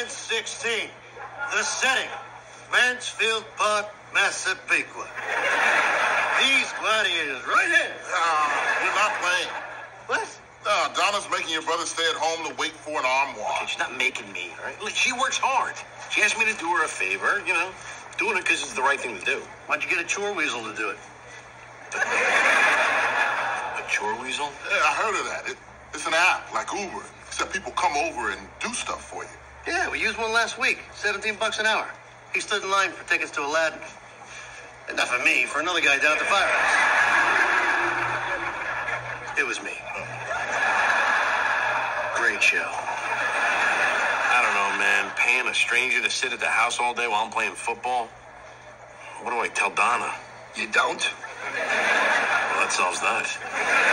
and 16. The setting, Mansfield Park, Massapequa. These gladiators, right here. We're not playing. What? Donna's making your brother stay at home to wait for an armoire. Okay, she's not making me, all right? Look, she works hard. She asked me to do her a favor, you know, doing it because it's the right thing to do. Why'd you get a chore weasel to do it? A chore weasel? Yeah, I heard of that. It's an app like Uber, except people come over and do stuff for you. Yeah, we used one last week. $17 an hour. He stood in line for tickets to Aladdin. And not for me, for another guy down at the firehouse. It was me. Great show. I don't know, man. Paying a stranger to sit at the house all day while I'm playing football? What do I tell Donna? You don't? Well, that solves that.